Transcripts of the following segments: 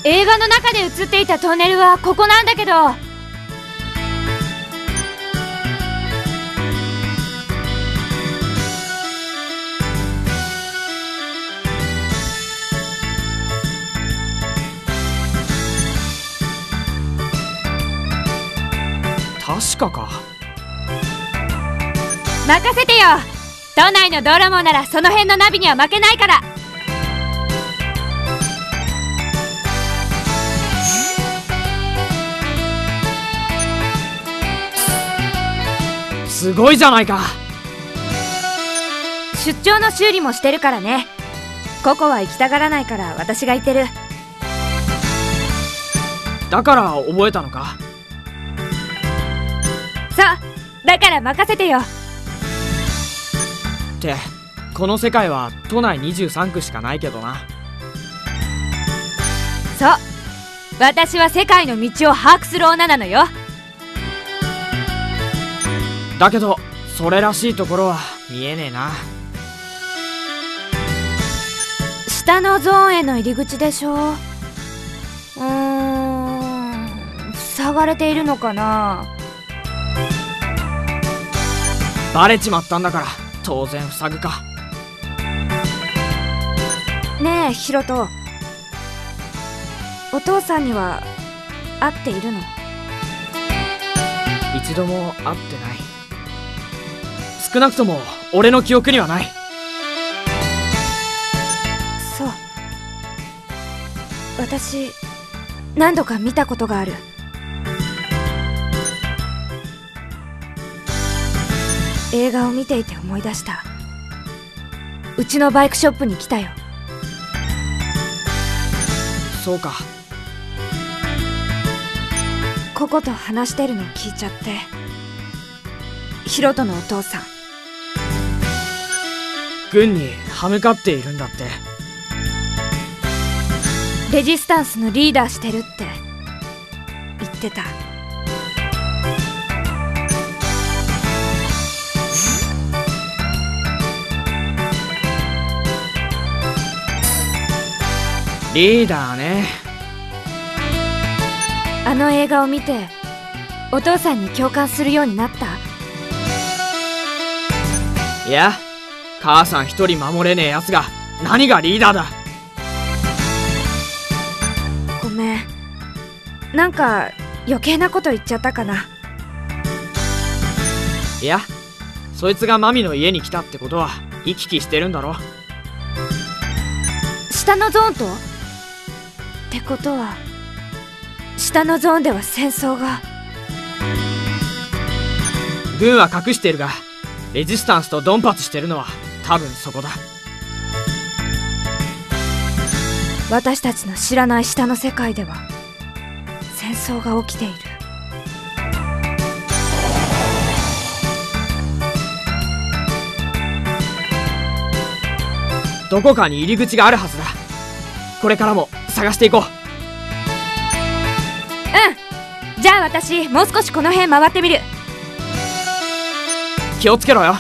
映画の中で映っていたトンネルはここなんだけど。 確かか。 任せてよ。都内のドラモならその辺のナビには負けないから。 すごいじゃないか。 出張の修理もしてるからね。ココは行きたがらないから私が行ってる。 だから覚えたのか。 そうだから任せてよ。 ってこの世界は都内23区しかないけどな。 そう私は世界の道を把握する女なのよ。 だけどそれらしいところは見えねえな。 下のゾーンへの入り口でしょ。塞がれているのかな。 バレちまったんだから当然塞ぐか。 ねえヒロト、お父さんには会っているの？ 一度も会ってない。少なくとも俺の記憶にはない。 そう、私何度か見たことがある。映画を見ていて思い出した。うちのバイクショップに来たよ。 そうか。 ココと話してるのを聞いちゃって。ヒロトのお父さん軍に歯向かっているんだって。 レジスタンスのリーダーしてるって言ってた。 リーダーね。 あの映画を見てお父さんに共感するようになった？ いや、母さん一人守れねえやつが何がリーダーだ。 ごめん、なんか余計なこと言っちゃったかな。 いや、そいつがマミの家に来たってことは行き来してるんだろ。 下のゾーンと？ってことは下のゾーンでは戦争が。 軍は隠してるがレジスタンスとドンパチしてるのは多分そこだ。 私たちの知らない下の世界では戦争が起きている。 どこかに入り口があるはずだ。これからも探していこう。 うん、じゃあ私もう少しこの辺回ってみる。 気をつけろよ。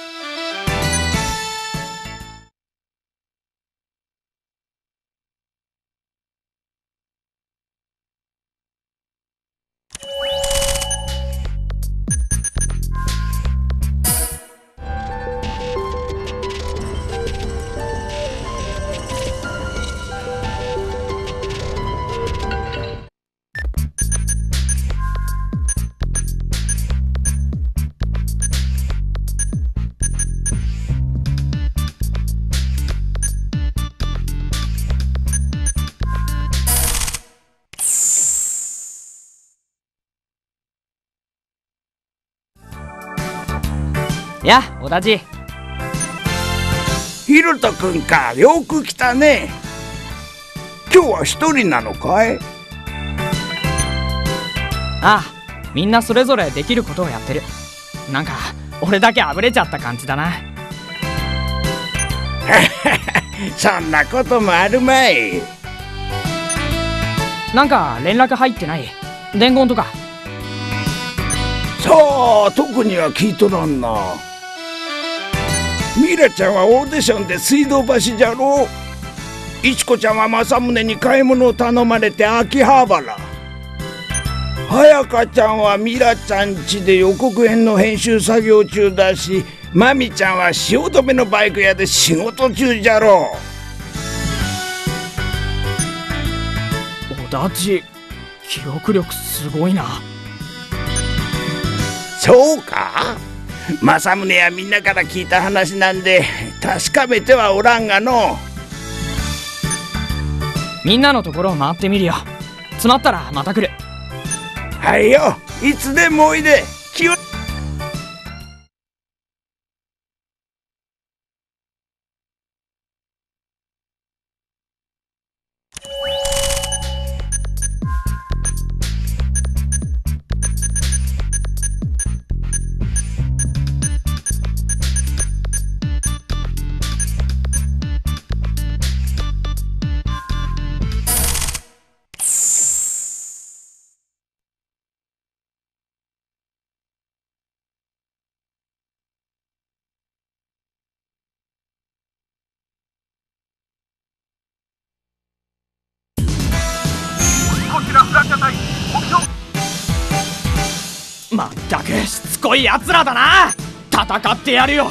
やあ、小田じ。 ヒロト君か、よく来たね。今日は一人なのかい？ ああ、みんなそれぞれできることをやってる。なんか俺だけあぶれちゃった感じだな。 そんなこともあるまい。 なんか連絡入ってない？伝言とか。 さあ、特には聞いとらんな。ミラちゃんはオーディションで水道橋じゃろう。 いちこちゃんは政宗に買い物を頼まれて秋葉原。彩香ちゃんはミラちゃん家で予告編の編集作業中だし、マミちゃんは汐留のバイク屋で仕事中じゃろう。小田地、記憶力すごいな。 そうか？政宗やみんなから聞いた話なんで確かめてはおらんがの。 みんなのところを回ってみるよ。詰まったらまた来る。 はいよ、いつでもおいで。気を。 まったくしつこいやつらだな。戦ってやるよ。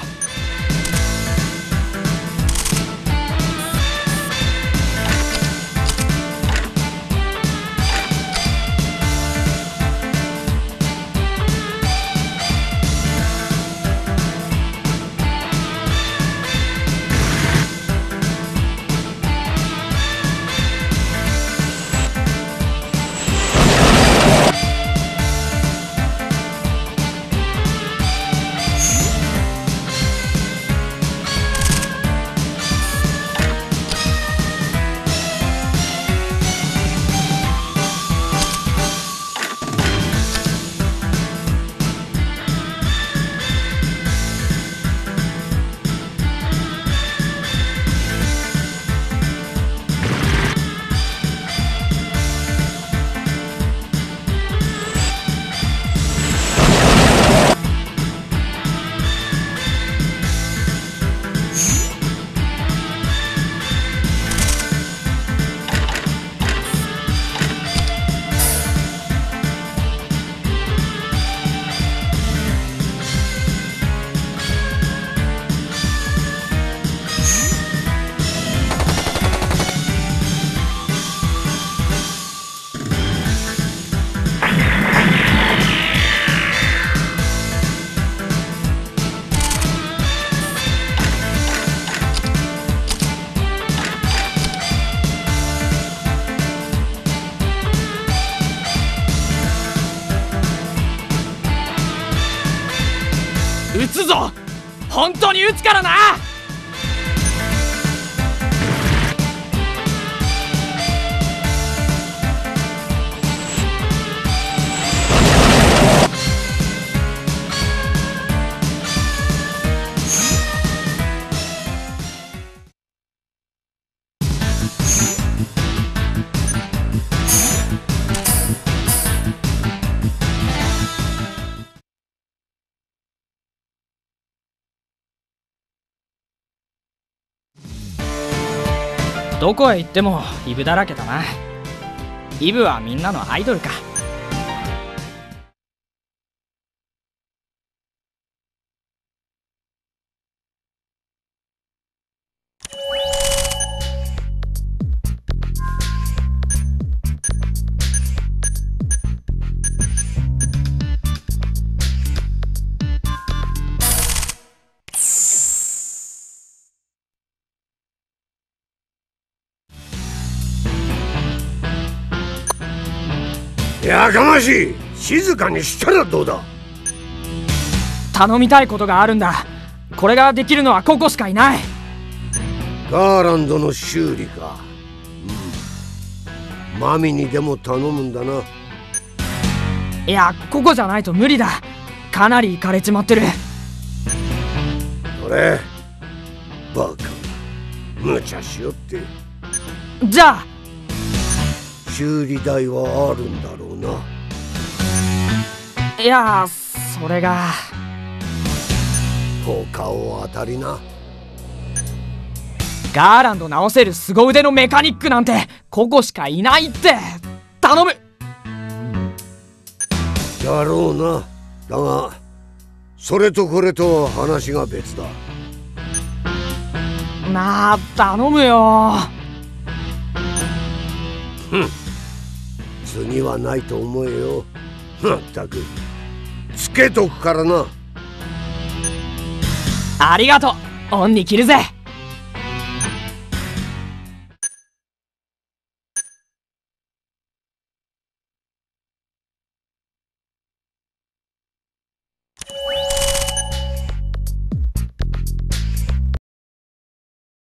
撃つぞ。本当に撃つからな。どこへ行ってもイブだらけだな。イブはみんなのアイドルか。 やかましい。静かにしたらどうだ。 頼みたいことがあるんだ。これができるのはここしかいない。 ガーランドの修理か。マミにでも頼むんだな。 いや、ここじゃないと無理だ。かなりイカれちまってる。 それバカ、無茶しよって。 じゃあ修理代はあるんだろうな。 いや、それが。 他を当たりな。 ガーランド直せる凄腕のメカニックなんてここしかいないって。頼む。 だろうな。だがそれとこれとは話が別だ。 なあ頼むよ。 次はないと思えよ。まったくつけとくからな。 ありがとう。恩に着るぜ。